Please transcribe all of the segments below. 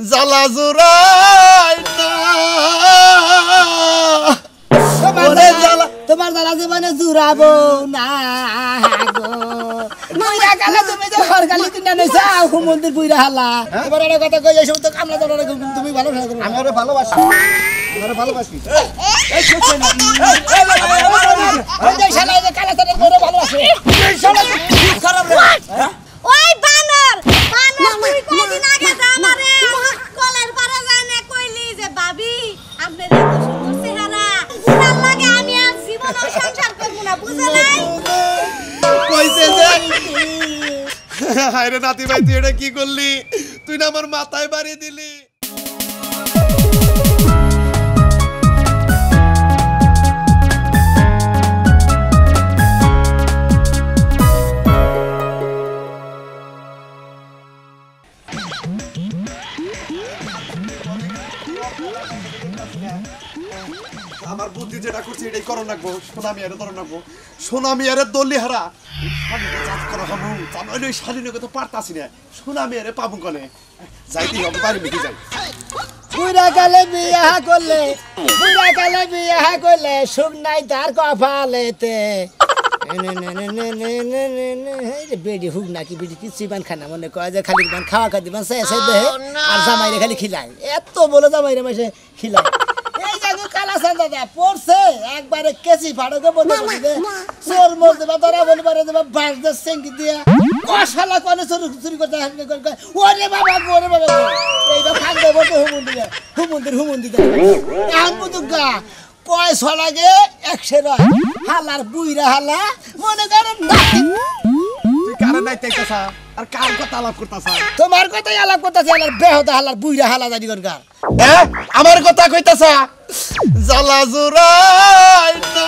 জ্বালা জোড়াই না তোমার জ্বালা জীবনে জুড়াবো না গো বুইরা কালে তুমি যে হরকালি কিনা নইছা মন্দির বুইরা হালা এবার একটা কথা কই এই সমস্ত কামলা দড়ারে তুমি ভালো লাগো আমারে ভালোবাসি আমারে ভালোবাসি এই ছোট না এই শালা এই কালা তোরে বড় ভালোবাসে এই শালা কি খারাপ রে ওই বানর তুই কয়দিন আগে যা আমারে কলের পারে যায় না কইলি যে ভাবি আপনি এত সুন্দর চেহারা তার লাগে আমি আর জীবন সংসার করব না বুঝো নাই কইছে যে হায়রে নাতি ভাই তুই এটা কি করলি তুই না আমার মাথায় বাড়ি দিলি আমার বুদ্ধি যেটা করছে এটাই করো নাকবো সোনামি আরে ধরো নাকবো সোনামি আরে দলি হারা জাত করা হবো তাহলে ওই শালীনের কথা পারতাছি না সোনামি আরে পাবো কনে যাইতেই হবে বাড়ি মিটি যাই বুইরা কালে বিয়া করলে সুখ নাই তার কপালেতে বেডি হুক নাকি বেডি কিছু বান খানা মনে কয় যে খালি বান খাওয়া খাদি বান সে দেহে আর জামাইরে খালি খিলায় এত বলে জামাইরে মাসে খিলায় এই জায়গা কালাসান দাদা পড়ছে একবারে কেসি ফাড়কে বলতে বলতে চোর মোর দেবা ধরা বলি পারে দেবা বাস দে সেঙ্গি দিয়া কষালা কোনে চুরি করতে ওরে বাবা এইটা ফাঁকবে বলতে হুমুন্দির এখন বুঝুগা পয়সা লাগে 100 রয় হালার বুইরা হালা মনে করেন তুই কারে নাই তাইতাছা আর কার কথা আলাপ করতাছা তোমার কথাই আলাপ করতেছে হালার বেহদা হালার বুইরা হালা জানি করগার হ্যাঁ আমার কথা কইতাছা জ্বালা জোড়াই না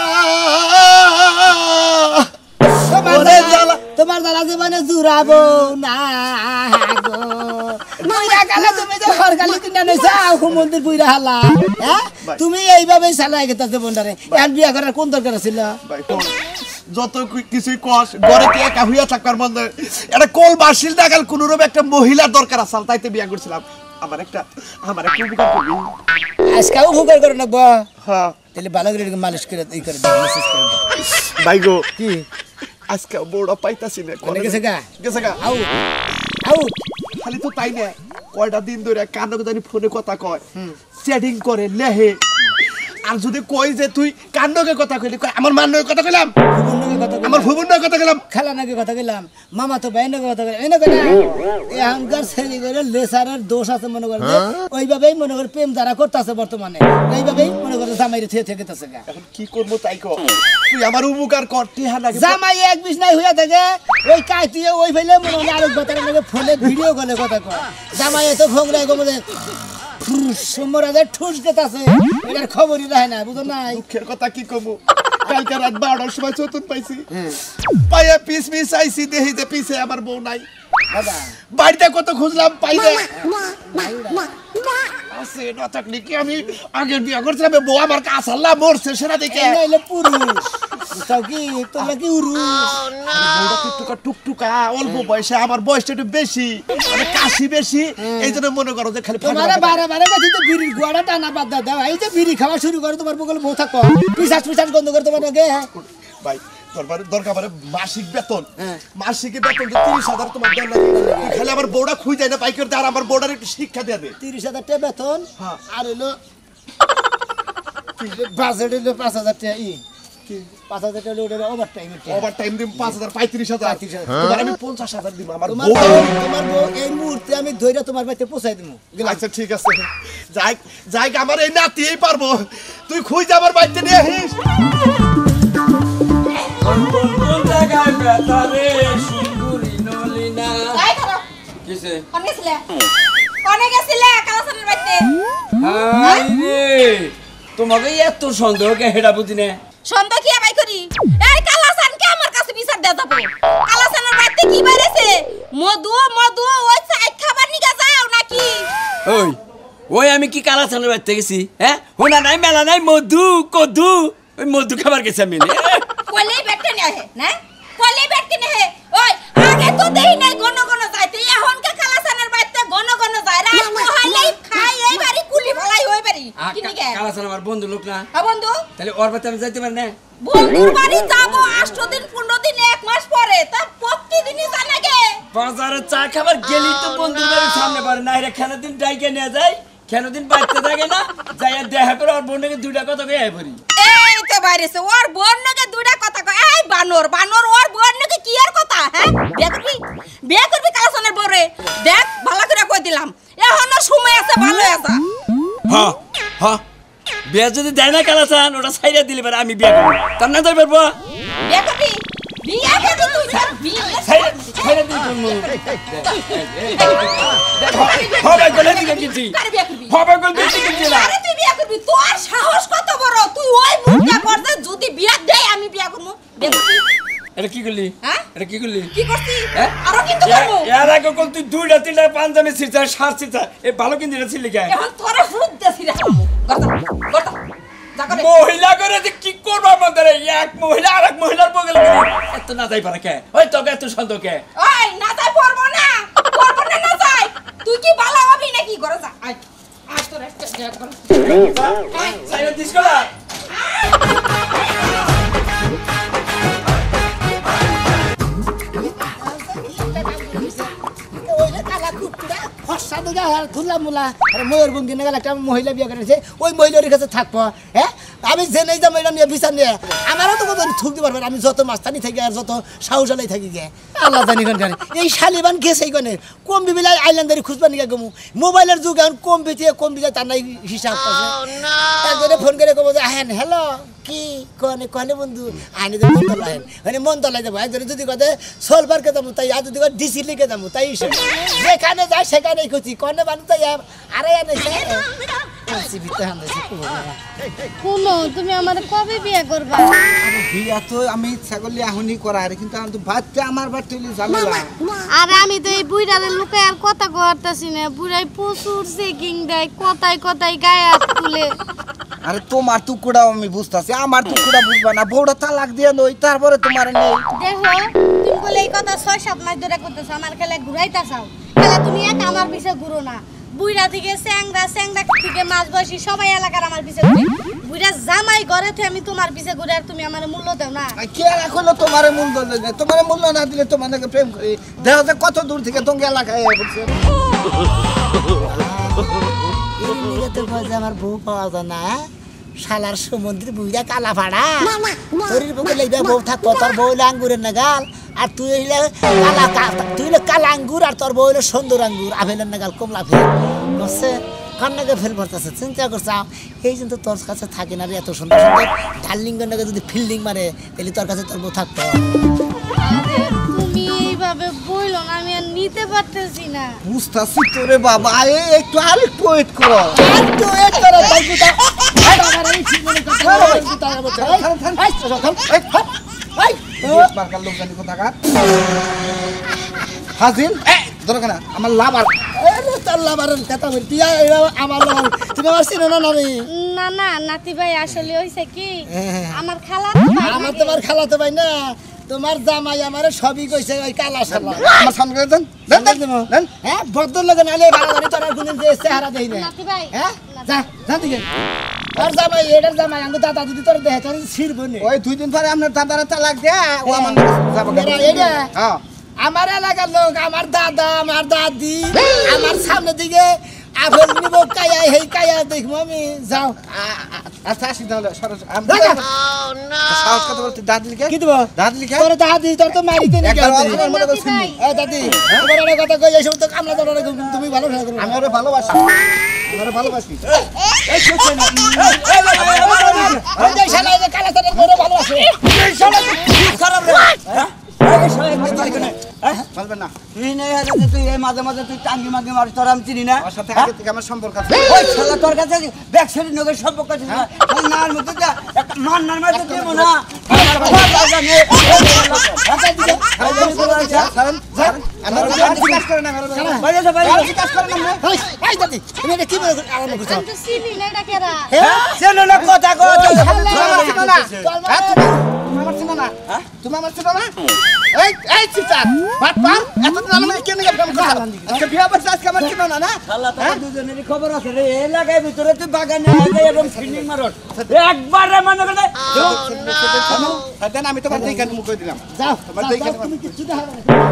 তোমার জ্বালা জীবনে জুড়াবো না গো বুইরা কালে তুমি যে হরকালি কিনা নইছা মন্দির বুইরা হালা হ্যাঁ তুমি এইভাবেই চালাই গেতাছে বন্ডারে এখন বিয়া করার কোন দরকার ছিল ভাই যত কিছুই কস ঘরে কি একা হইয়া থাকবার মন এটা কোল বাসিল দাগাল কোন রকম একটা মহিলার দরকার আছে তাইতে বিয়া করছিলাম আমার একটা উপকার করবি আজকেও উপকার করে না বা হ্যাঁ তাহলে ভালো করে মালিশ করে এই করে দাও মেসেজ করে দাও ভাই গো কি আজকে বড় পাইতাছি না কোনে গেছে গা আউ আউ খালি তো তাই না কয়টা দিন ধরে কান্না জানি ফোনে কথা কয় চ্যাটিং করে লেহে আর যদি কই যে তুই কান্নকে কথা কইলি আমার মান্নকে কথা কইলাম আমার ভুবনকে কথা কইলাম খালানাকে কথা কইলাম মামা তো বাইনকে কথা কইলাম এনে কইলা এখনকার ছেলে করে লেসারের দোষ আছে মনে করে ওইভাবেই মনে করে প্রেম যারা করতেছে বর্তমানে এইভাবেই মনে করে জামাইরে থেকে গেছে গা এখন কি করব তাই কর তুই আমার উপকার কর টিহা লাগে জামাই এক বিষ নাই হইয়া থাকে ওই কাইতিয়ে ওই ফেলে মনে হয় আরেক কথা লাগে ফোনে ভিডিও কলে কথা কয় জামাই এত ভোগরা গমে সুমরাজের ঠুস গেতাছে এটার খবরই রাখে না বুঝো না দুঃখের কথা কি কমু কালকে রাত 12টার সময় চতুন পাইছি পায়া পিস আইছি দেহি যে পিছে আমার বউ নাই দাদা বাড়িতে কত খুঁজলাম পাই না আছে না থাকলে কি আমি আগের বিয়া করছিলাম বউ আমার কাছে আল্লাহ মরছে সেটা দেখে নাইলে পুরুষ তাও কি তোমরা কি উরু বউটা টুকটুকা অল্প বয়সে আমার বয়সটা একটু বেশি মানে কাশি বেশি এই জন্য মনে করো যে খালি তোমার বারে কাছে তো বিড়ির গোয়াটা টানা বাদ দাও এই যে বিড়ি খাওয়া শুরু করে তোমার বগলে বউ থাকো পিসাস গন্ধ করে তোমার আগে ভাই দরকার মাসিক বেতন মাসিক বেতন 30,000 তোমার দেন খালি আমার বউটা খুঁজে যায় না পাইকার আর আমার বউটার একটু শিক্ষা দিয়ে দে 30,000 টাকা বেতন আর হলো বাজেট হলো 5,000 টাকা 5,000 টাকা লোডের ওভার টাইম দিম 5,000 35,000 তোমার আমি 50,000 দিম আমার তোমার বউ এই মুহূর্তে আমি ধইরা তোমার বাড়িতে পৌঁছাই দিমু আচ্ছা ঠিক আছে যাই আমার এই নাতিই পারবো তুই খুঁজে আমার বাড়িতে নিয়ে আসিস কোন জায়গায় ব্যথা রে সুন্দরী নলিনা কিসে কোনে গেছিলে কালাসানের বাড়িতে হাই রে তোমাকে এত সন্দেহ কে হেডা বুঝি না সন্দেহ কি আবাই করি এই কালাসানকে আমার কাছে বিচার দেয়া যাবে কালাসানের বাড়িতে কি বাইরেছে মধু ওই চাই খাবার নিগা যাও নাকি ওই আমি কি কালাসানের বাড়িতে গেছি হ্যাঁ হোনা নাই মেলা নাই মধু কদু ওই মধু খাবার গেছি আমি কলেই বেটে নে হে না কলেই বেটে নে হে ওই আগে তো দেই নাই গন যাইতে এখন কে কালাসানের বাড়িতে গন যায় রাত হইলেই কালাচান আমার বন্ধু লোক না হ্যাঁ বন্ধু তাহলে ওর বাড়িতে আমি যাইতে পারি না বন্ধুর বাড়ি যাবো 8 দিন 15 দিন 1 মাস পরে তা প্রতিদিনই যায় নাকি বাজারে চা খাবার গেলি তো বন্ধুর বাড়ির সামনে পারে না এরা খেলা দিন ডাইকে নিয়ে যায় খেলা দিন বাড়তে থাকে না যাই দেখা করে ওর বোনকে দুইটা কথা কয়ে পড়ি এই তো বাইরেছে ওর বোন নাকি দুইটা কথা কয় এই বানর বানর ওর বোন নাকি কি আর কথা হ্যাঁ বিয়ে করবি কালাসনের বরে দেখ ভালো করে কই দিলাম এখনো সময় আছে ভালো আছে হ্যাঁ হ্যাঁ বিয়ে যদি দেয় না কালাচান ওটা সাইডে দিলে পারে আমি বিয়ে করবো তার না যাই পারবো বিয়ে করবি বিয়ে করবি তুই স্যার বিয়ে সাইডে দিলে করবো হবে গলে দিকে কিনছি হবে গলে দিকে কিনছি না আরে তুই বিয়ে করবি তোর সাহস কত বড় তুই ওই মুখটা করতে যদি বিয়ে দেয় আমি বিয়ে করব বিয়ে করবি এটা কি করলি হ্যাঁ এটা কি করলি কি করছিস হ্যাঁ? আরো কিন্তু করবো এর আগে কোন তুই দুইটা তিনটা পাঞ্জাবি ছিঁড়ছা শার্ট ছিঁড়ছা এই ভালো কিনতে ছিলি কে এখন তোরা ফুট দেছি রে গর্দা গর্দা যা করে মহিলা করে যে কি করবো আমাদের এক মহিলা আর এক মহিলার বগল করে এত না যাই পারে কে ওই তোকে এত সন্দেহ কে ওই না যাই পড়বো না না যাই তুই কি ভালো হবি নাকি করে যা আয় আয় তোর একটা জায়গা কর সাইড দিস কলা মহিলা বিয়ে করেছে ওই মহিলার কাছে থাকবো হ্যাঁ আমি যে নেই যাবো এটা নিয়ে বিচার নিয়ে আমারও তো কোথাও থুকতে পারবে আমি যত মাস্তানি থাকি আর যত সাহসালাই থাকি গে আল্লাহ জানি কোন এই শালিবান গেছে এইখানে কম বিবিলাই আইল্যান্ডারি খুঁজবা নিয়ে গমু মোবাইলের যুগ এখন কম বিচে তার নাই হিসাব করছে একজনে ফোন করে কব যে আহেন হ্যালো কি কনে বন্ধু আইনে যে মন তলা মানে মন তলাই যাবো একজনে যদি কথা সোল পার্কে যাবো তাই আর যদি ডিসি লিখে যাবো তাই যেখানে যায় সেখানেই খুঁজি কনে বানু তাই আরে এনে শুনো তুমি আমার কবে বিয়ে করবা বিয়া তো আমি ইচ্ছা করলে এখনই করা আর কিন্তু আমি তো বাচ্চা আমার বাচ্চা ঝামেলা আর আমি তো এই বুড়ারে লুকে আর কথা কইতাছি না বুড়াই প্রচুর চেকিং দেয় কথায় কথায় গায়ে হাত তুলে আরে তোমার টুকুরাও আমি বুঝতাছি আমার টুকুরা বুঝবা না বউটা তালাক দিয়ে নই তারপরে তোমার নেই দেখো তুমি বলে এই কথা 6-7 মাস ধরে করতেছ আমার খেলে ঘুরাইতা চাও খেলা তুমি এক আমার পিছে ঘুরো না বুইড়া থেকে স্যাংরা থেকে মাছ বসি সবাই এলাকার আমার পিছে ঘুরে বুইড়া জামাই ঘরে থেকে আমি তোমার পিছে ঘুরে আর তুমি আমার মূল্য দাও না কে রাখলো তোমার মূল্য দেবে তোমার মূল্য না দিলে তোমাকে প্রেম করি দেখো যে কত দূর থেকে তোমাকে এলাকায় বলছে আমার বউ পাওয়া যায় না শালার সমুদ্রে বুইরা কালা ফাড়া তোর বুকে লইবা বউ থাকতো তোর বউ হইলে আঙ্গুরের নাগাল আর তুই হইলে কালা আঙ্গুর আর তোর বউ হইলে সুন্দর আঙ্গুর আপেলের নাগাল কমলা ফেল বুঝছে কন্যাকে ফেল পড়তেছে চিন্তা করছে এই জন্য তোর কাছে থাকে না রে এত সুন্দর সুন্দর ডার্লিং নাকি যদি ফিল্ডিং মারে তাহলে তোর কাছে তোর বউ থাকতো তুমি এইভাবে বইলো না আমি আর নিতে পারতেছি না বুঝতাছি তোরে বাবা একটু আরেকটু ওয়েট করো একটু ওয়েট করো তাইকুটা আমার এই জীবনে কথা বারকার লোক জানি কোথাকার হাজির দরকার না আমার লাভ আর তুমি আমার চিনো না আমি না না নাতি ভাই আসলে হইছে কি আমার খালা আমার তোমার খালাতো ভাই না তোমার জামাই আমারে সবই কইছে ওই কালা শালা আমার সামনে দেন দেন হ্যাঁ ভদ্র লাগে নালে বাড়াবাড়ি তোরা গুনিন যে চেহারা দেই না নাতি ভাই হ্যাঁ যা দিকে তোর জামাই এটার জামাই আমি দাদা দিদি তোর দেহে তোর ছিড়বো নে ওই 2 দিন পরে আপনার দাদারা তালাক দে ও আমার যাবো এইটা হ্যাঁ আমার এলাকার লোক আমার দাদা আমার দাদি আমার সামনে দিকে আপেল নিব কায়া হেই কায়া দেখবো আমি যাও আচ্ছা আসি তাহলে সাহস কথা বলতে দাদিকে কি দেবো দাদিকে তোর দাদি তোর তো মারিতে নিয়ে একবার গেছে আমার মনে করে শুনি দাদি তোমার একটা কথা কই এই সমস্ত কামলা তোরা তুমি ভালো খেলা করো আমি ওরে ভালোবাসি আমি ভালোবাসি এই ছোট না এই শালা এই কালা তোর বড় ভালো আছে এই শালা কি খারাপ রে এই শালা বলবেন না তুই নেই হাতে তুই এই মাঝে মাঝে তুই টাঙ্গি মাঙ্গি মারিস তোর আমি চিনি না ওর সাথে আগে থেকে আমার সম্পর্ক আছে ওই শালা তোর কাছে ব্যাকসাইড নগর সম্পর্ক আছে না নার মধ্যে যা একটা মান্নার মাঝে দেব না আমার কাজ করে না বাইরে যা বাইরে কাজ করে না এই দাদি তুমি এটা কি বলে আরম্ভ করছো আমি তো চিনি না এটা কেরা চেনো না কথা কথা আমার চিনো না তুমি আমার চিনো না এই চিচার বাট পার এতদিন আমাকে কেন প্রেম করছ আজকে বিয়া করছ আজকে আমার চিনো না শালা তোর দুজনেরই খবর আছে রে এই লাগাই ভিতরে তুই বাগানে আগে এরকম ফিল্ডিং মারত একবার রে মনে করে দেন আমি তোমার দেখান মুখ করে দিলাম যাও তোমার দেখান তুমি কিছু দেখাবে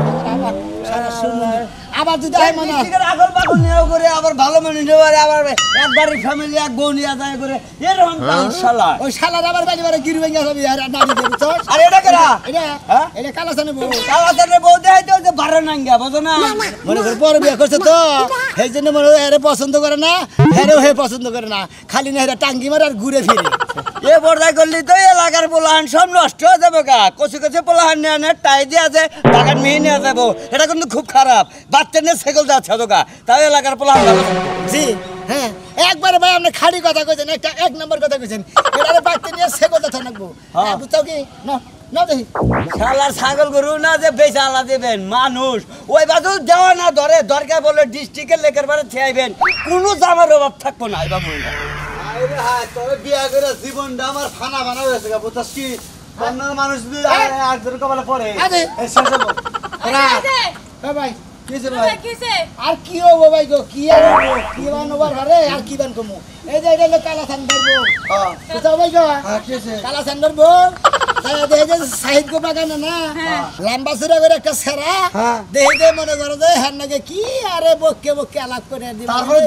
আবার যদি হয় মনে ঠিক আগল বাগল নিয়েও করে আবার ভালো মানুষ নিয়ে আবার একবারই ফ্যামিলি এক বউ নিয়ে যায় করে এরকম পাউন শালা ওই শালার আবার বাড়ি বাড়ি গিরি ভেঙে যাবে আর নাড়ি দেবে তো আর এটা কেরা এটা এটা কালাসানে বউ কালাসানে বউ দেখাইতে যে বারো নাঙ্গা বুঝো না মনে করে বড় বিয়ে করছে তো সেই জন্য মনে হয় এরে পছন্দ করে না এরেও হে পছন্দ করে না খালি না এরা টাঙ্গি মারে আর ঘুরে ফিরে এ বর্দাই করলি তো এলাকার পোলাহান সব নষ্ট হয়ে যাবে গা কচি কচি পোলাহান নিয়ে আনে টাই দিয়ে আছে বাগান মিহি নিয়ে যাবো এটা কিন্তু খুব খারাপ বাচ্চা নিয়ে সেকল যাচ্ছে তো গা তাও এলাকার পোলাহান ভালো জি হ্যাঁ একবারে ভাই আপনি খাড়ি কথা কইছেন একটা এক নম্বর কথা কইছেন এটারে বাচ্চা নিয়ে সেকল যাচ্ছে নাকবো হ্যাঁ বুঝতাও কি না না দেখি শালার ছাগল গরু না যে বেচা আলা দেবেন মানুষ ওই বাজু দেওয়া না ধরে দরকার বলে ডিস্ট্রিক্টের লেকের বারে থেয়াইবেন কোনো জামার অভাব থাকবো না এবার বললাম আরে হ্যাঁ তবে বিয়া করে জীবনটা আমার ফানা বানা হয়েছে গা বুঝছস কি বান্নার মানুষ যদি একজন কপালে পড়ে আরে শেষ হলো হ্যাঁ ভাই কিছে ভাই কিসে আর কি হবো ভাই গো কি আর হবো কি বানোবার ঘরে আর কি বান কমু এই যে এটা কালাসান ধরবো হ্যাঁ বুঝাও ভাই গো হ্যাঁ কিছে কালাসান ধরবো দেখে যে সাহিদ গো বাগানে না লম্বা চূড়া করে একটা সেরা দেখে যে মনে করো যে হ্যাঁ নাকি কি আরে বকে বকে আলাপ করে দিব তারপরে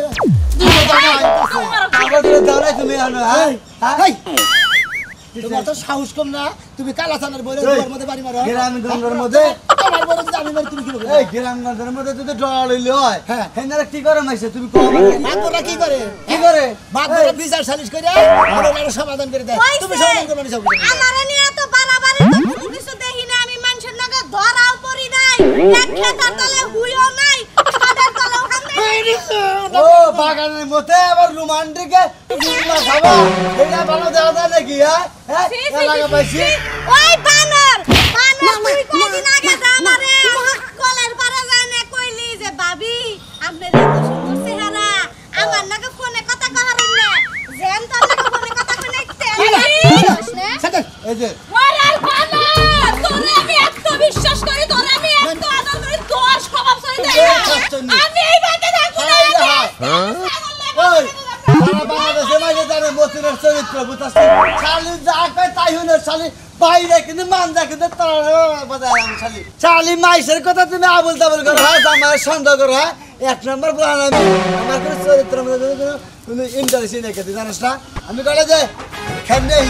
তারপরে দাঁড়াই তুমি আনো হ্যাঁ হেই, তোমার তো সাহস কম না তুমি কালাসানের বইরে ঘরের মধ্যে বাড়ি মারো গ্রামগঞ্জের মধ্যে তোমার বইরে যদি আমি মারি তুমি কি বলবে এই গ্রামগঞ্জের মধ্যে যদি ডল হইলে হয় হ্যাঁ। হেনারা কি করে মাইছে তুমি কম বাপরা কি করে কি করে বাপরা বিচার সালিশ করে ওরা সমাধান করে দেয় তুমি সমাধান করবে না সব আমারে নিয়ে তো বাড়াবাড়ি তো কোনো কিছু দেখি না আমি মানুষের নাকে ধরাও পড়ি নাই এক খেতার তলে হুইও নাই খাদের তলে ওখান থেকে ও বাগানের মধ্যে আবার রোমান্টিকে রুমা খাবা এটা ভালো দেওয়া যায় নাকি হ্যাঁ হ্যাঁ সি, সি, এলাকা সি, পাইছি সি। ওই বানর তুই কয়দিন আগে তো আমারে কলের পারে যায় না কইলি যে ভাবি আপনার এত সুন্দর চেহারা আমার নাকি ফোনে কথা কহারেন না যেন তোর নাকি ফোনে কথা কই নাইতে এই যে ওরে বানর তোরে আমি এত বিশ্বাস করি তোরে আমি এত আদর করি তোর স্বভাব সরি দেই না আমি এই বাড়িতে থাকবো না ওই সারা বাংলাদেশে মাঝে তার মতিনের চরিত্র বুঝাচ্ছি শালি যা কয় তাই হইলো শালি বাইরে কিন্তু মানজা কিন্তু বাজায় আমি শালি শালি মাইসের কথা তুমি আবুল তাবুল করো হ্যাঁ আমার সন্দেহ করো হ্যাঁ এক নম্বর বলান আমি আমার কোনো চরিত্র মধ্যে কোনো ইন্টারেস্টই নেই খেতে জানিস না আমি কলে যাই খেন নেই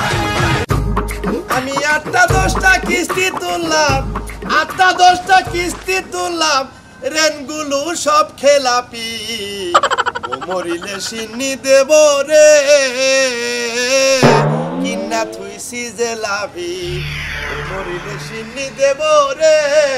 আমি 8-10টা কিস্তি তুললাম 8-10টা কিস্তি তুললাম রেনগুলো সব খেলাপি ও মরিলে সিন্নি দেব রে কিন্না থুইছি যে লাভি ও মরিলে সিন্নি দেব রে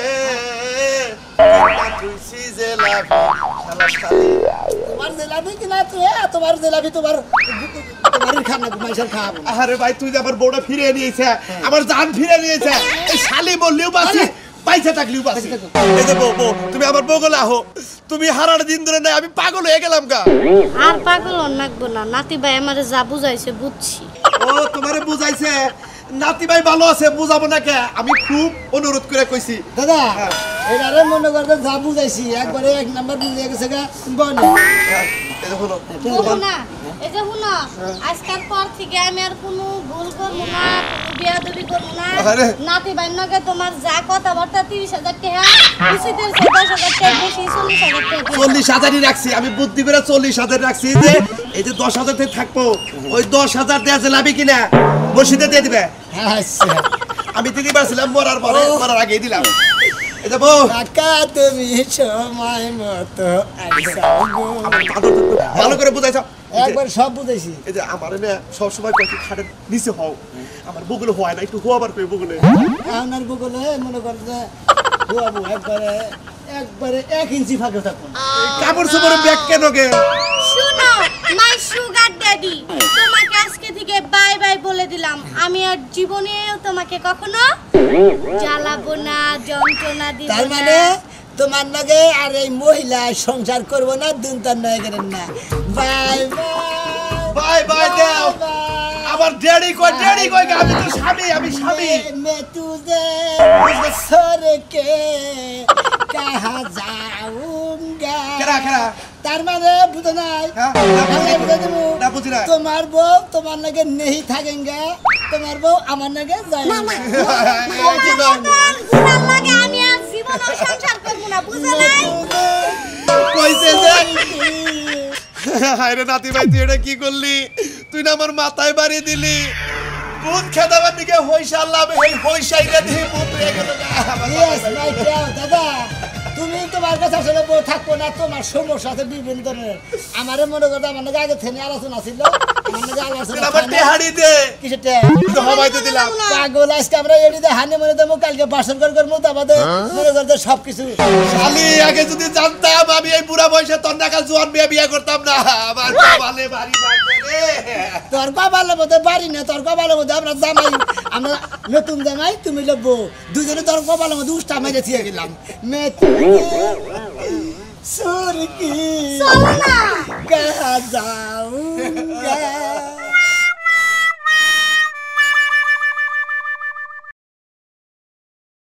কিন্না থুইছি যে লাভি শালা শালি তোমার জেলাবি কিনা তুই তোমার জেলাবি তোমার খানা মাইসের খাবো আরে ভাই তুই যে আমার বউটা ফিরে নিয়েছে আমার জান ফিরে নিয়েছে এই শালি বললেও বাসি পয়সা থাকলেও বাসি এই যে বউ তুমি আমার বউ গলা হো তুমি হারার দিন ধরে নাই আমি পাগল হয়ে গেলাম গা আর পাগল নাকবো না নাতি ভাই আমারে যা বুঝাইছে বুঝছি ও তোমারে বুঝাইছে নাতি ভাই ভালো আছে বুঝাবো না কে আমি খুব অনুরোধ করে কইছি দাদা এটারে মনে করতে যা বুঝাইছি একবারে এক নাম্বার বুঝিয়ে গেছে গা বনে এই যে হলো না এই যে শুনো আজকাল পর থেকে আমি আর কোনো ভুল করবো না কোনো বিয়াদবি করবো না আরে। নাতি ভাই নগে তোমার যা কথাবার্তা 30,000 টাকা উচিতের 10,000 টাকা বেশি 40,000 টাকা 40,000ই রাখছি আমি বুদ্ধি করে 40,000 রাখছি যে এই যে 10,000 থেকে থাকবো ওই 10,000 দেয়া যে লাভি কিনা মসজিদে দিয়ে দিবে আচ্ছা আমি দিদি পারছিলাম মরার পরে মরার আগেই দিলাম এই যে বউ কাকা তুমি সময় মতো আইসা গো। ভালো করে বুঝাইছো একবার সব বুঝাইছি এই যে আমার না সবসময় কয়েকটি খাটের নিচে হও আমার বগুলো হয় না একটু হওয়াবার পেয়ে বগুলো আপনার বগলে মনে করতে হুয়াবু একবারে একবারে 1 ইঞ্চি ফাঁকে থাকুন কাপড় চোপড় ব্যাগ কেন গে শুনো মাই সুগার ড্যাডি তোমাকে আজকে থেকে বাই বাই বলে দিলাম আমি আর জীবনেও তোমাকে কখনো জ্বালাবো না যন্ত্রণা দিব তার মানে তোমার লগে আর এই মহিলা সংসার করব না দুনতার নয় করেন না বাই বাই বাই বাই দাও বাই। আমার ড্যাডি কই আমি তো স্বামী मैं तुझे छोड़ के कहाँ जाऊंगा কেরা তার মানে বুঝো নাই হ্যাঁ, বাংলায় বুঝে দেবো। না বুঝি না। তোমার বউ তোমার নাকি নেই থাকেঙ্গা তোমার বউ আমার নাকি যায় কি কয়? গুড়ার লাগে আমি আর জীবনও সংসার করবো না বুঝে নাই কইছে যে হায়রে নাতি ভাই তুই এটা কি করলি তুই না আমার মাথায় বাড়ি দিলি দুধ খেদাবার দিকে হইসা আল্লাহ এই হইসাইটা দিয়ে মুখ রেখে গেল Yes, my dear, দাদা তুমি তোমার কাছে আসলে বউ থাকবো না তোমার সমস্যা আছে বিভিন্ন ধরনের আমারে মনে করতে আমার নাকি আগে থেকে আলোচনা ছিল আমার নাকি আলোচনা আমার টেহাড়ি দে কিসেটা তো হবাইতে দিলাম পাগল আজকে আমরা এডিতে হানে মনে দেবো কালকে বাসন করবো তারপরে মনে করতে সবকিছু শালি আগে যদি জানতাম আমি এই বুড়া বয়সে তোর নাকাল জোয়ান বিয়ে করতাম না আমার বাবালে বাড়ি বাড়বে রে তোর বাবার মধ্যে বাড়ি না তোর বাবার মধ্যে আমরা জামাই আমরা নতুন জামাই তুমি লোক বউ দুজনে তোর বাবার মধ্যে উষ্টা মেরে ছিয়ে গেলাম মে সুর কি চলো না कहाँ जाऊंगा